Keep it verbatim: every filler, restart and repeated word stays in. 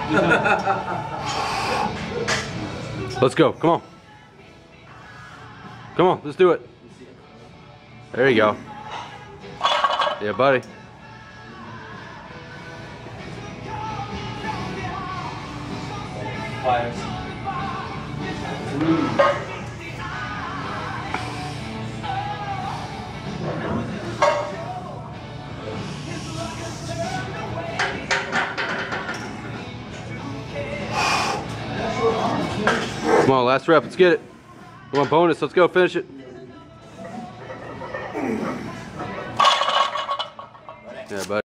Let's go. Come on. Come on. Let's do it. There you go. Yeah, buddy. Five. Come on, last rep. Let's get it. Come on, bonus. Let's go. Finish it. Yeah, buddy.